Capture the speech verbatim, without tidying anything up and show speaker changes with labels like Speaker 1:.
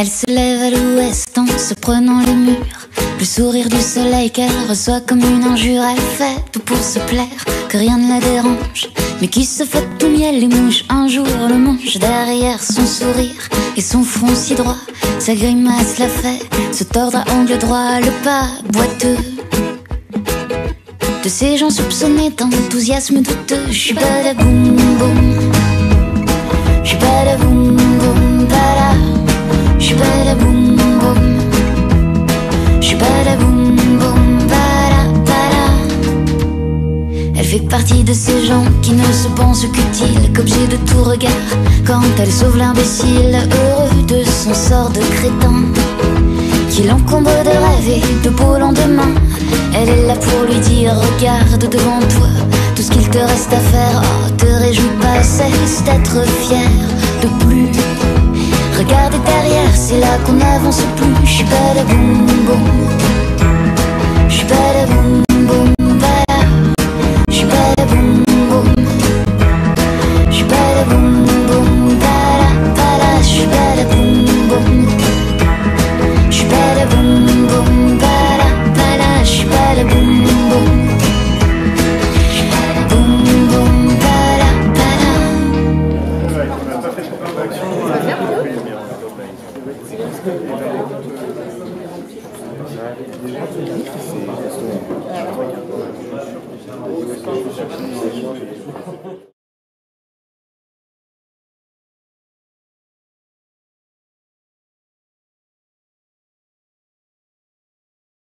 Speaker 1: Elle se lève à l'ouest en se prenant les murs. Le sourire du soleil qu'elle reçoit comme une injure. Elle fait tout pour se plaire, que rien ne la dérange, mais qui se fait tout miel et mouche. Un jour le mange derrière son sourire et son front si droit. Sa grimace la fait se tordre à angle droit. Le pas boiteux de ces gens soupçonnés d'enthousiasme douteux. J'suis badaboum boum, j'suis badaboum boum bada, j'suis badaboum boum, j'suis badaboum boum bada bada. Elle fait partie de ces gens qui ne se pensent qu'utiles, qu'objet de tout regard quand elle sauve l'imbécile, heureux de son sort de crétin qui l'encombre de rêver de beaux lendemains. Elle est là pour lui dire regarde devant toi, tout ce qu'il te reste à faire. Oh, te réjouis pas, cesse d'être fier de plus. Regarde derrière, c'est là qu'on n'avance plus. J'suis badaboum boum, j'suis badaboum